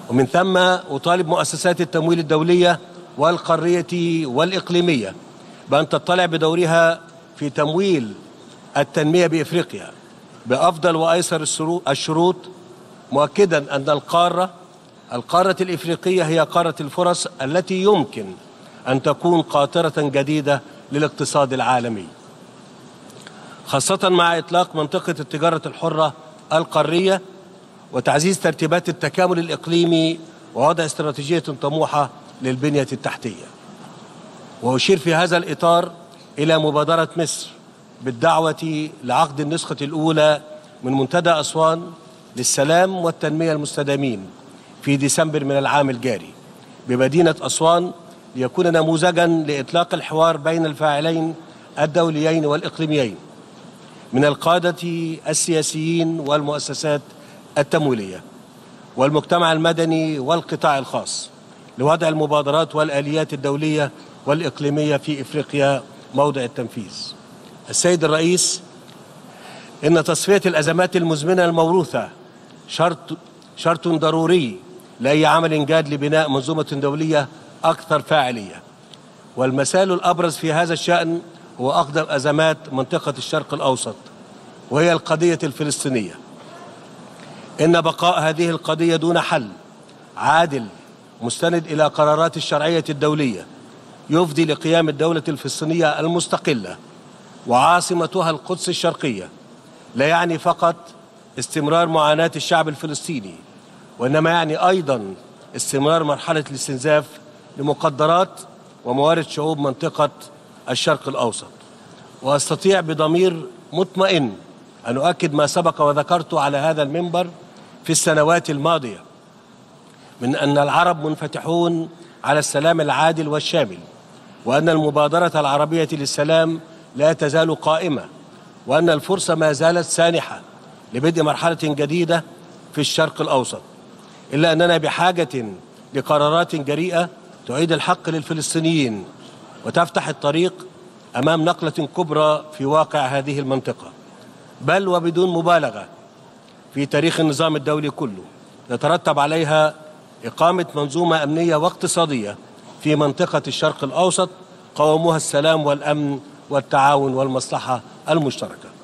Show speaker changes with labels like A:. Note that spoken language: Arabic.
A: ومن ثم أطالب مؤسسات التمويل الدولية والقارية والإقليمية بأن تطلع بدورها في تمويل التنمية بإفريقيا بأفضل وأيسر الشروط، مؤكدا أن القارة الإفريقية هي قارة الفرص التي يمكن أن تكون قاطرة جديدة للاقتصاد العالمي، خاصة مع إطلاق منطقة التجارة الحرة القارية وتعزيز ترتيبات التكامل الإقليمي ووضع استراتيجية طموحة للبنية التحتية. وأشير في هذا الإطار إلى مبادرة مصر بالدعوة لعقد النسخة الأولى من منتدى أسوان للسلام والتنمية المستدامين في ديسمبر من العام الجاري بمدينة أسوان، ليكون نموذجا لإطلاق الحوار بين الفاعلين الدوليين والإقليميين من القادة السياسيين والمؤسسات التمويلية والمجتمع المدني والقطاع الخاص لوضع المبادرات والآليات الدولية والإقليمية في إفريقيا موضع التنفيذ. السيد الرئيس، إن تصفية الأزمات المزمنة الموروثة شرط ضروري لأي عمل جاد لبناء منظومة دولية أكثر فاعلية، والمثال الأبرز في هذا الشأن هو أقدم أزمات منطقة الشرق الأوسط وهي القضية الفلسطينية. إن بقاء هذه القضية دون حل عادل مستند إلى قرارات الشرعية الدولية يفضي لقيام الدولة الفلسطينية المستقلة وعاصمتها القدس الشرقية لا يعني فقط استمرار معاناة الشعب الفلسطيني، وإنما يعني أيضا استمرار مرحلة الاستنزاف لمقدرات وموارد شعوب منطقة الشرق الأوسط. وأستطيع بضمير مطمئن أن أؤكد ما سبق وذكرته على هذا المنبر في السنوات الماضية من أن العرب منفتحون على السلام العادل والشامل، وأن المبادرة العربية للسلام لا تزال قائمة، وأن الفرصة ما زالت سانحة لبدء مرحلة جديدة في الشرق الأوسط، إلا أننا بحاجة لقرارات جريئة تعيد الحق للفلسطينيين وتفتح الطريق أمام نقلة كبرى في واقع هذه المنطقة، بل وبدون مبالغة في تاريخ النظام الدولي كله يترتب عليها إقامة منظومة أمنية واقتصادية في منطقة الشرق الأوسط قوامها السلام والأمن والتعاون والمصلحة المشتركة.